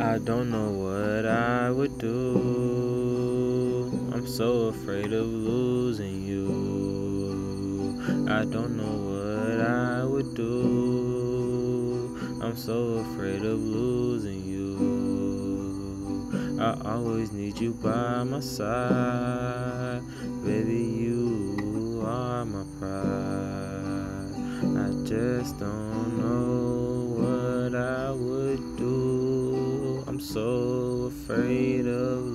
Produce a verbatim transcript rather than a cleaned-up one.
I don't know what I would do. I'm so afraid of losing you. I don't know what I would do. I'm so afraid of losing you. I always need you by my side. Baby, you are my pride. I just don't know what I would do. I'm so afraid of